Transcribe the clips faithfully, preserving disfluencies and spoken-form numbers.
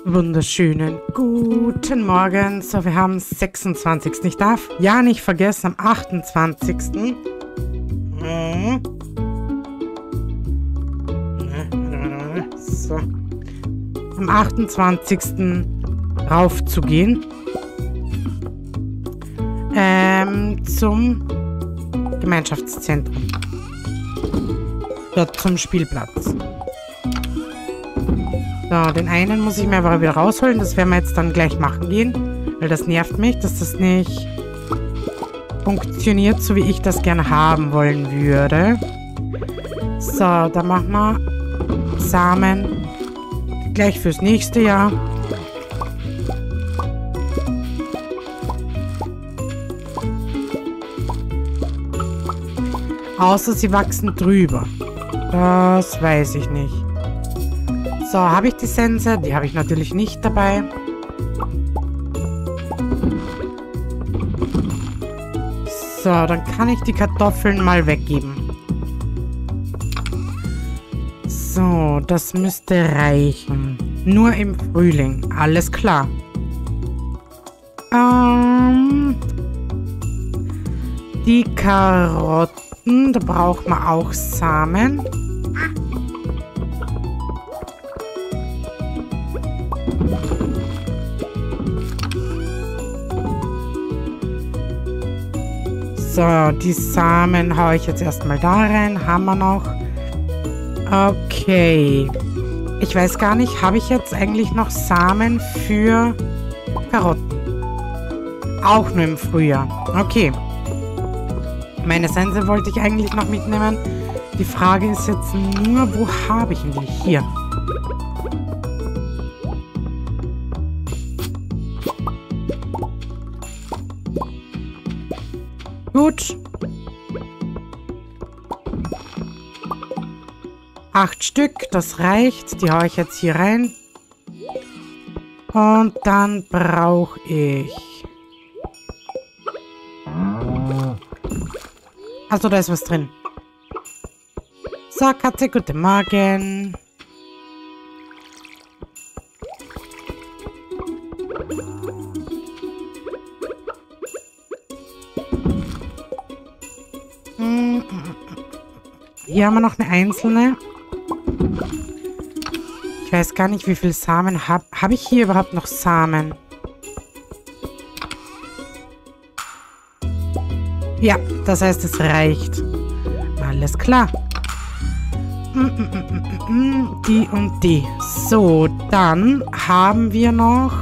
Wunderschönen guten Morgen. So, wir haben sechsundzwanzigsten Ich darf ja nicht vergessen, am achtundzwanzigsten Hm. So. Am achtundzwanzigsten raufzugehen. Ähm, zum Gemeinschaftszentrum. Dort zum Spielplatz. So, den einen muss ich mir aber wieder rausholen. Das werden wir jetzt dann gleich machen gehen. Weil das nervt mich, dass das nicht funktioniert, so wie ich das gerne haben wollen würde. So, dann machen wir Samen gleich fürs nächste Jahr. Außer sie wachsen drüber. Das weiß ich nicht. So, habe ich die Sense? Die habe ich natürlich nicht dabei. So, dann kann ich die Kartoffeln mal weggeben. So, das müsste reichen. Nur im Frühling. Alles klar. Ähm, die Karotten, da braucht man auch Samen. So, die Samen haue ich jetzt erstmal da rein. Haben wir noch. Okay. Ich weiß gar nicht, habe ich jetzt eigentlich noch Samen für Karotten? Auch nur im Frühjahr. Okay. Meine Sense wollte ich eigentlich noch mitnehmen. Die Frage ist jetzt nur, wo habe ich die? Hier. Gut. Acht Stück, das reicht. Die haue ich jetzt hier rein. Und dann brauche ich... Also da ist was drin. So, Katze, guten Morgen. Hier haben wir noch eine einzelne. Ich weiß gar nicht, wie viel Samen habe. Habe ich hier überhaupt noch Samen? Ja, das heißt, es reicht. Alles klar. Die und die. So, dann haben wir noch...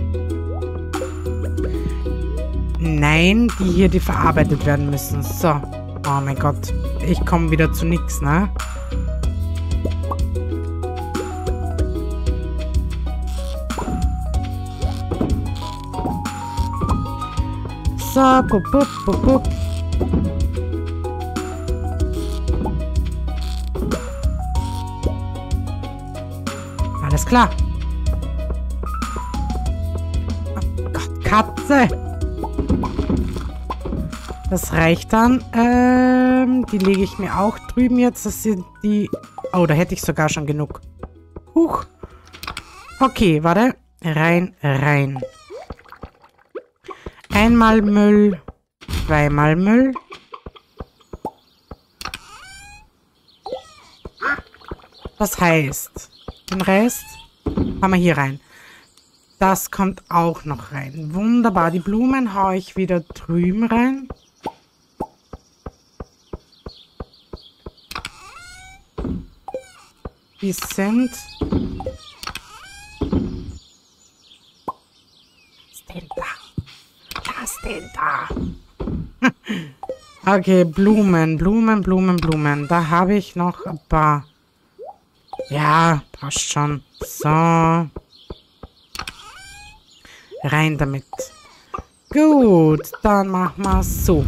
Nein, die hier, die verarbeitet werden müssen. So. Oh mein Gott. Ich komme wieder zu nichts, ne? So, bup, bup, bup, bup. Alles klar. Oh Gott, Katze. Das reicht dann. Ähm, die lege ich mir auch drüben jetzt. Das sind die... Oh, da hätte ich sogar schon genug. Huch. Okay, warte. Rein, rein. Einmal Müll. Zweimal Müll. Das heißt, den Rest haben wir hier rein. Das kommt auch noch rein. Wunderbar. Die Blumen haue ich wieder drüben rein. Die sind... Was ist denn da? Was ist denn da? Okay, Blumen, Blumen, Blumen, Blumen. Da habe ich noch ein paar. Ja, passt schon. So. Rein damit. Gut, dann machen wir es so.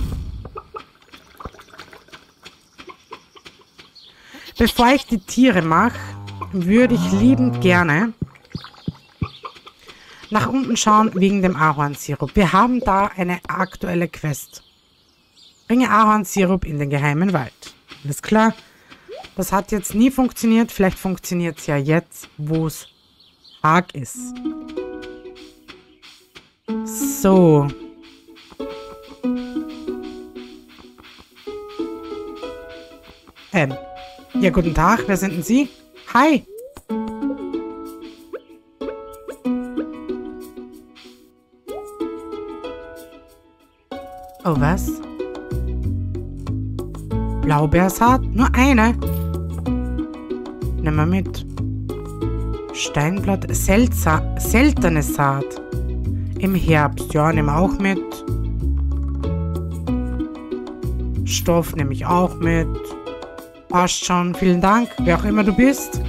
Bevor ich die Tiere mache, würde ich liebend gerne nach unten schauen wegen dem Ahornsirup. Wir haben da eine aktuelle Quest. Bringe Ahornsirup in den geheimen Wald. Alles klar? Das hat jetzt nie funktioniert. Vielleicht funktioniert es ja jetzt, wo es Tag ist. So. Ähm. Ja, guten Tag. Wer sind denn Sie? Hi. Oh, was? Blaubeersaat? Nur eine? Nimm mal mit. Steinblatt, Seltsa seltene Saat. Im Herbst, ja, nimm auch mit. Stoff nehme ich auch mit. Passt schon, vielen Dank, wer auch immer du bist.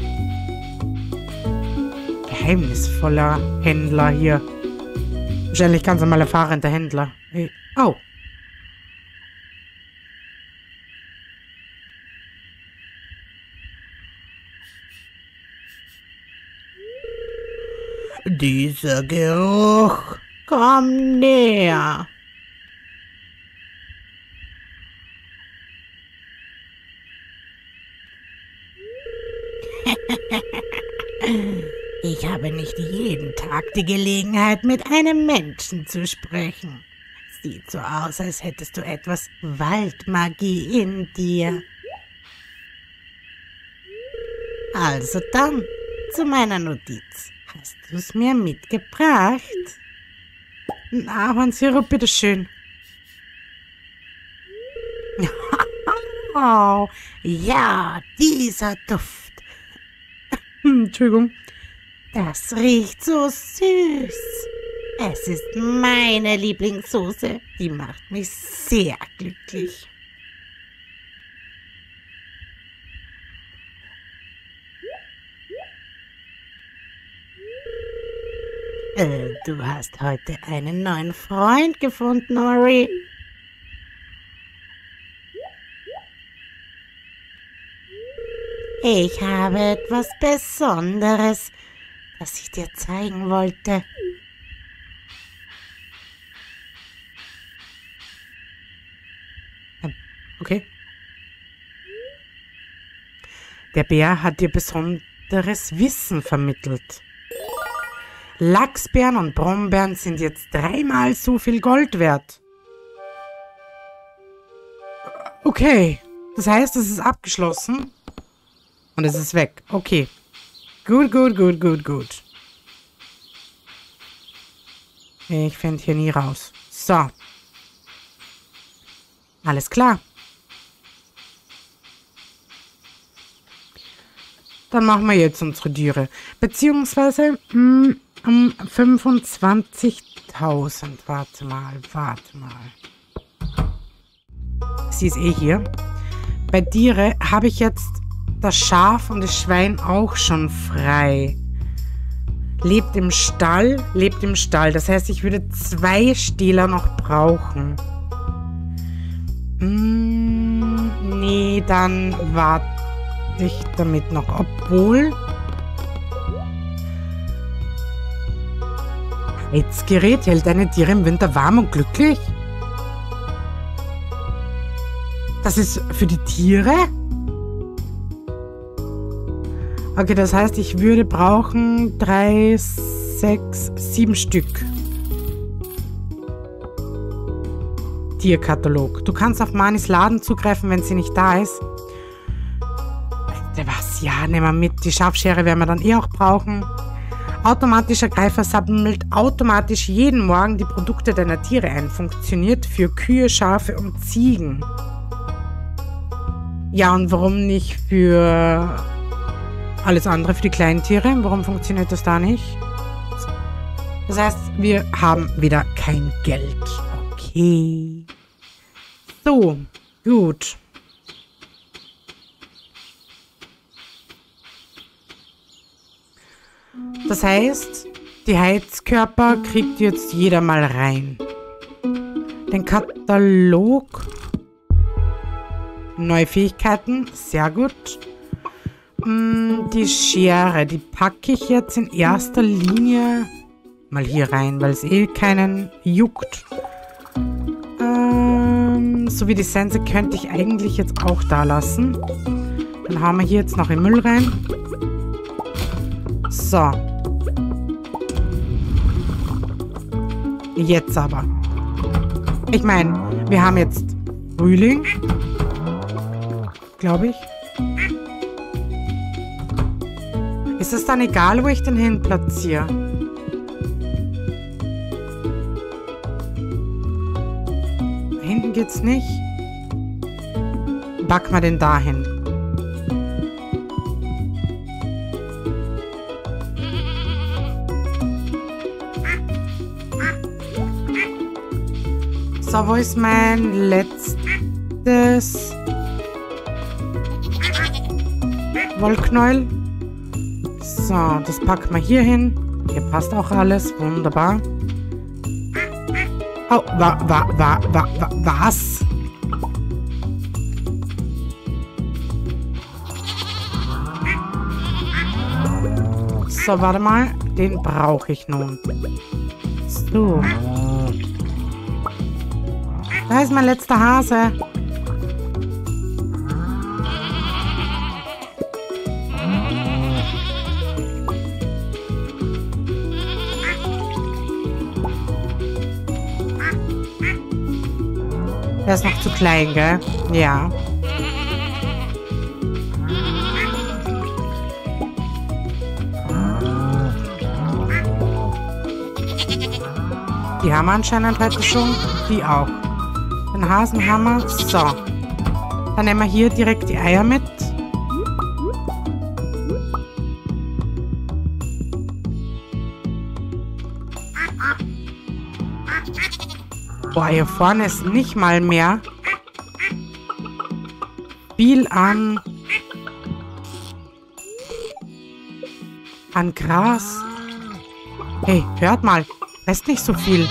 Geheimnisvoller Händler hier. Wahrscheinlich ganz normal erfahrener Händler. Oh. Dieser Geruch. Komm näher. Ich habe nicht jeden Tag die Gelegenheit, mit einem Menschen zu sprechen. Sieht so aus, als hättest du etwas Waldmagie in dir. Also dann, zu meiner Notiz. Hast du es mir mitgebracht? Ein Ahornsirup, bitteschön. Oh, ja, dieser Duft. Entschuldigung. Das riecht so süß. Es ist meine Lieblingssoße. Die macht mich sehr glücklich. Äh, du hast heute einen neuen Freund gefunden, Ori. Ich habe etwas Besonderes, das ich dir zeigen wollte. Okay. Der Bär hat dir besonderes Wissen vermittelt. Lachsbeeren und Brombeeren sind jetzt dreimal so viel Gold wert. Okay, das heißt, es ist abgeschlossen. Und es ist weg. Okay. Gut, gut, gut, gut, gut. Ich finde hier nie raus. So. Alles klar. Dann machen wir jetzt unsere Tiere. Beziehungsweise mh, um fünfundzwanzigtausend. Warte mal, warte mal. Sie ist eh hier. Bei Tiere habe ich jetzt das Schaf und das Schwein auch schon frei. Lebt im Stall, lebt im Stall. Das heißt, ich würde zwei Stähler noch brauchen. Hm, nee, dann warte ich damit noch. Obwohl... Heizgerät hält deine Tiere im Winter warm und glücklich? Das ist für die Tiere? Okay, das heißt, ich würde brauchen drei, sechs, sieben Stück. Tierkatalog. Du kannst auf Manis Laden zugreifen, wenn sie nicht da ist. Was? Ja, nehmen wir mit. Die Schafschere werden wir dann eh auch brauchen. Automatischer Greifer sammelt automatisch jeden Morgen die Produkte deiner Tiere ein. Funktioniert für Kühe, Schafe und Ziegen. Ja, und warum nicht für alles andere, für die kleinen Tiere? Warum funktioniert das da nicht? Das heißt, wir haben wieder kein Geld. Okay. So, gut. Das heißt, die Heizkörper kriegt jetzt jeder mal rein. Den Katalog. Neue Fähigkeiten. Sehr gut. Die Schere, die packe ich jetzt in erster Linie mal hier rein, weil es eh keinen juckt. Ähm, so wie die Sense könnte ich eigentlich jetzt auch da lassen. Dann haben wir hier jetzt noch den Müll rein. So. Jetzt aber. Ich meine, wir haben jetzt Frühling. Glaube ich. Ist es dann egal, wo ich den hin platziere? Hinten geht's nicht. Back mal den dahin. So, wo ist mein letztes Wollknäuel? So, das packen wir hier hin. Hier passt auch alles. Wunderbar. Oh, wa, wa, wa, wa, wa, was? So, warte mal. Den brauche ich nun. So. Da ist mein letzter Hase. Der ist noch zu klein, gell? Ja. Die haben wir anscheinend heute schon. Die auch. Den Hasen haben wir. So. Dann nehmen wir hier direkt die Eier mit. Boah, hier vorne ist nicht mal mehr viel an an Gras. Hey, hört mal. Ist nicht so viel.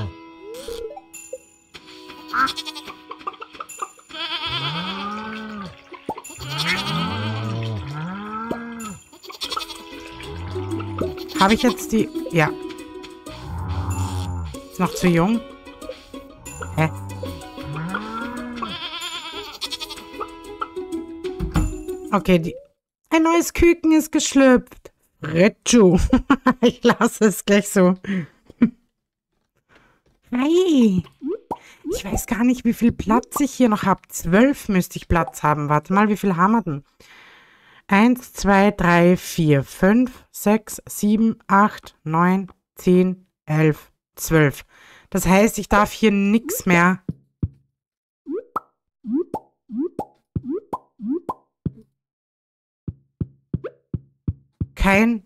Habe ich jetzt die... Ja. Ist noch zu jung. Hä? Okay, die... Ein neues Küken ist geschlüpft. Retschu. Ich lasse es gleich so. Hi. Ich weiß gar nicht, wie viel Platz ich hier noch habe. Zwölf müsste ich Platz haben. Warte mal, wie viel haben wir denn? Eins, zwei, drei, vier, fünf, sechs, sieben, acht, neun, zehn, elf, zwölf. Das heißt, ich darf hier nichts mehr. Kein...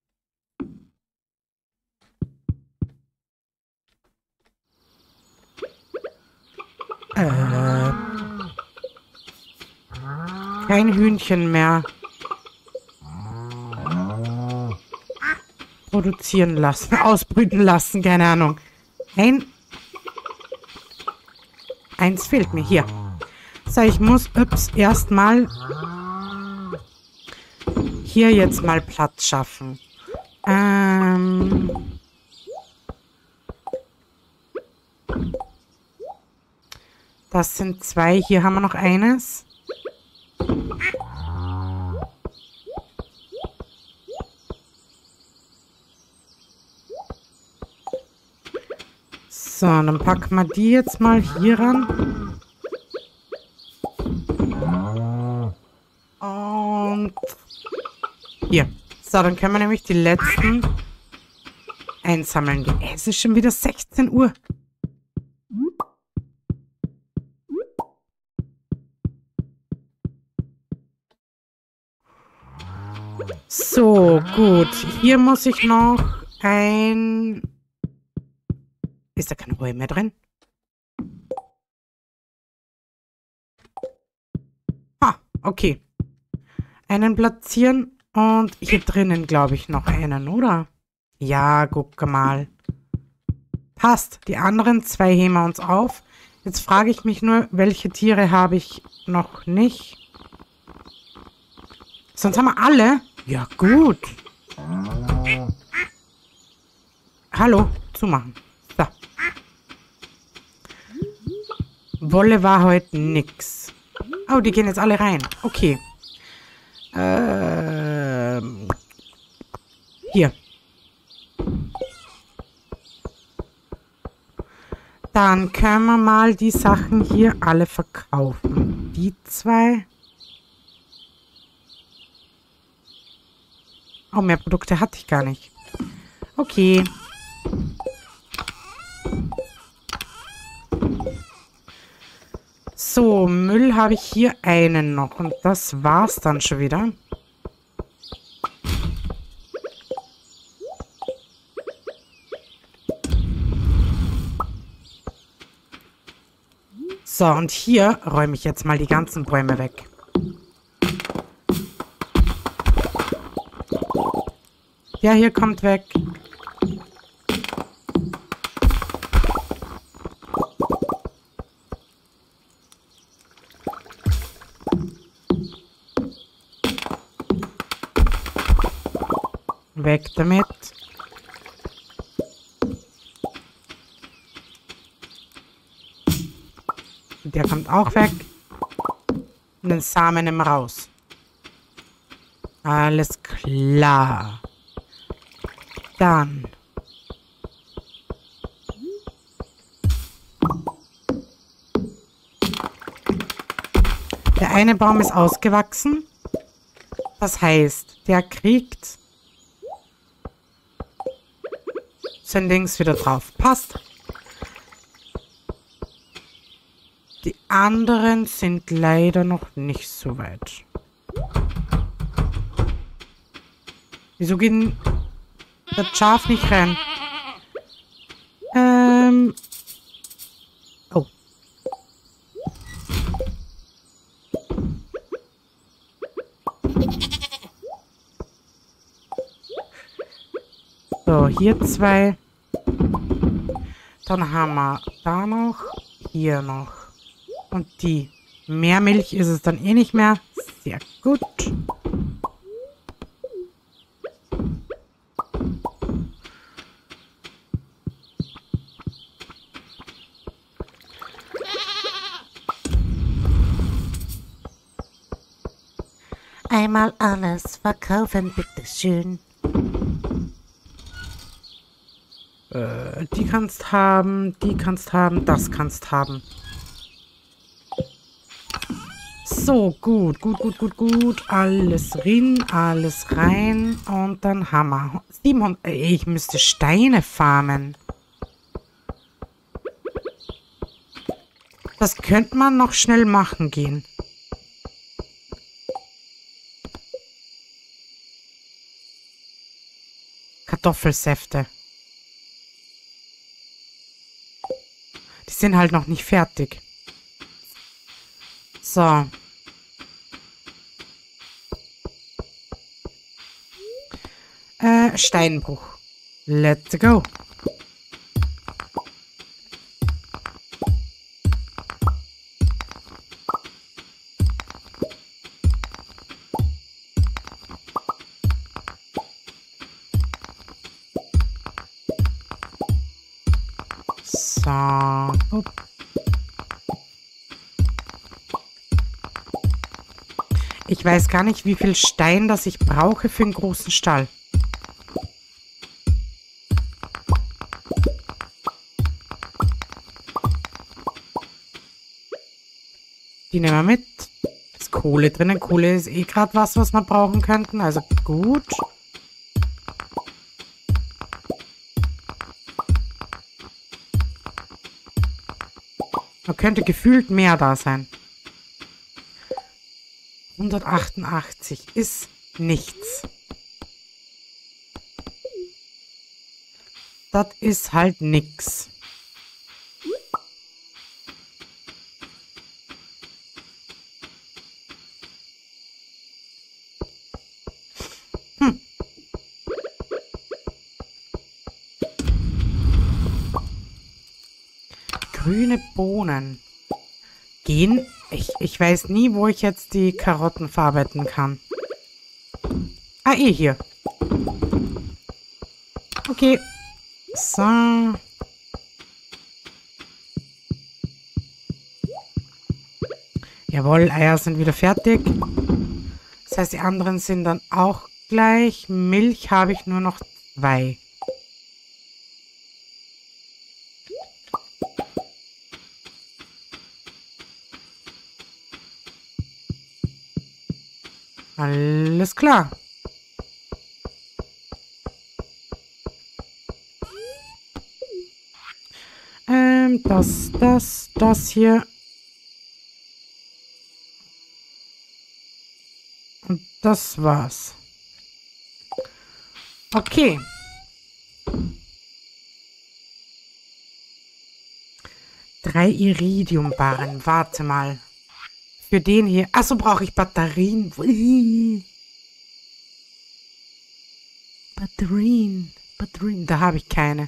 Äh... Kein Hühnchen mehr produzieren lassen, ausbrüten lassen, keine Ahnung. Ein... Eins fehlt mir hier. So, ich muss ups, erstmal hier jetzt mal Platz schaffen. Ähm... Das sind zwei. Hier haben wir noch eines. So, dann packen wir die jetzt mal hier ran. Und hier. So, dann können wir nämlich die letzten einsammeln. Es ist schon wieder sechzehn Uhr. So, gut. Hier muss ich noch ein... Ist da keine Ruhe mehr drin? Ah, okay. Einen platzieren und hier drinnen, glaube ich, noch einen, oder? Ja, guck mal. Passt. Die anderen zwei heben wir uns auf. Jetzt frage ich mich nur, welche Tiere habe ich noch nicht? Sonst haben wir alle... Ja, gut. Hallo, zumachen. So. Wolle war heute nix. Oh, die gehen jetzt alle rein. Okay. Ähm. Hier. Dann können wir mal die Sachen hier alle verkaufen. Die zwei. Oh, mehr Produkte hatte ich gar nicht. Okay. So, Müll habe ich hier einen noch. Und das war's dann schon wieder. So, und hier räume ich jetzt mal die ganzen Bäume weg. Ja, hier kommt weg. Weg damit. Der kommt auch weg. Und den Samen nehmen wir raus. Alles klar. Dann. Der eine Baum ist ausgewachsen. Das heißt, der kriegt sein Dings wieder drauf. Passt. Die anderen sind leider noch nicht so weit. Wieso geht das Schaf nicht rein? Ähm. Oh. So, hier zwei. Dann haben wir da noch, hier noch. Und die. Mehr Milch ist es dann eh nicht mehr. Sehr gut. Einmal alles verkaufen, bitteschön. Äh, die kannst haben, die kannst haben, das kannst haben. So, gut, gut, gut, gut, gut. Alles rein, alles rein. Und dann haben wir siebenhundert. Ich müsste Steine farmen. Das könnte man noch schnell machen gehen. Kartoffelsäfte. Die sind halt noch nicht fertig. So. Äh, Steinbruch. Let's go. So. Upp. Ich weiß gar nicht, wie viel Stein das ich brauche für einen großen Stall. Die nehmen wir mit. Ist Kohle drinnen. Kohle ist eh gerade was, was wir brauchen könnten. Also gut. Da könnte gefühlt mehr da sein. hundertachtundachtzig ist nichts. Das ist halt nix. Hm. Grüne Bohnen. Gehen? Ich, ich weiß nie, wo ich jetzt die Karotten verarbeiten kann. Ah, eh hier. Okay. So. Jawohl, Eier sind wieder fertig. Das heißt, die anderen sind dann auch gleich. Milch habe ich nur noch zwei. Alles klar. Ähm, das, das, das hier. Und das war's. Okay. Drei Iridiumbarren. Warte mal. Für den hier. Achso, brauche ich Batterien. Batterien. Batterien. Da habe ich keine.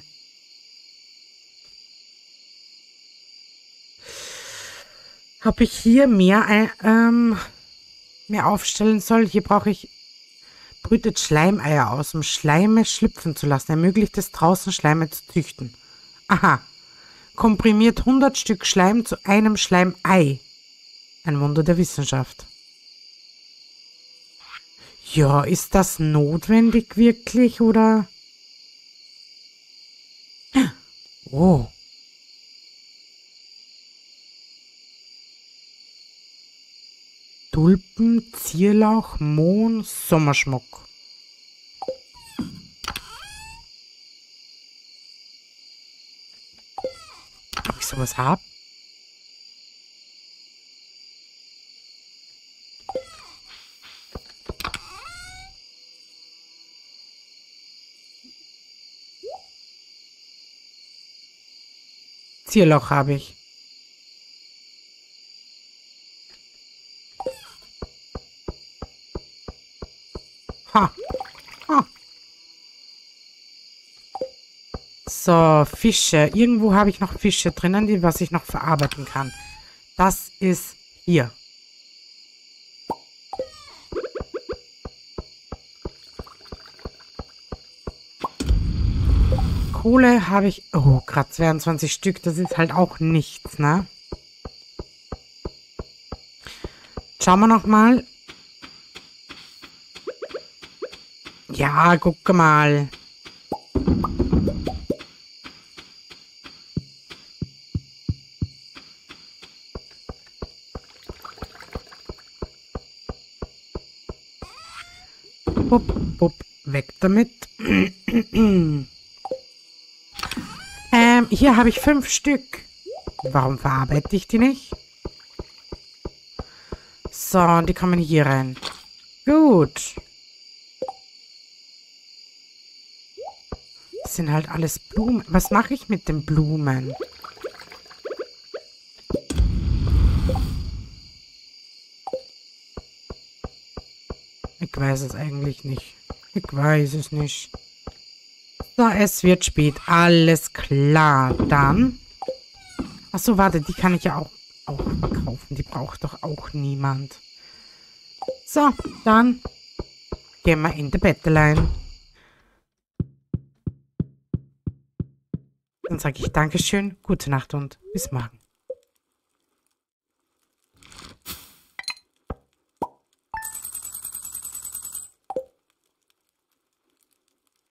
Ob ich hier mehr, ein, ähm, mehr aufstellen soll? Hier brauche ich... Brütet Schleimeier aus, um Schleime schlüpfen zu lassen. Ermöglicht es draußen Schleime zu züchten. Aha. Komprimiert hundert Stück Schleim zu einem Schleimei. Ein Wunder der Wissenschaft. Ja, ist das notwendig wirklich, oder? Oh. Tulpen, Zierlauch, Mohn, Sommerschmuck. Ob ich sowas habe? Zierlauch habe ich. Ha. Ha. So, Fische. Irgendwo habe ich noch Fische drinnen, die was ich noch verarbeiten kann. Das ist hier. Kohle habe ich... Oh, gerade zweiundzwanzig Stück. Das ist halt auch nichts, ne? Schauen wir noch mal. Ja, guck mal. Bup, bup, weg damit. ähm, hier habe ich fünf Stück. Warum verarbeite ich die nicht? So, die kommen hier rein. Gut. Das sind halt alles Blumen. Was mache ich mit den Blumen? Ich weiß es eigentlich nicht. Ich weiß es nicht. So, es wird spät. Alles klar. Dann. Achso, warte, die kann ich ja auch, auch verkaufen. Die braucht doch auch niemand. So, dann gehen wir in die Bettelein. Dann sage ich Dankeschön, gute Nacht und bis morgen.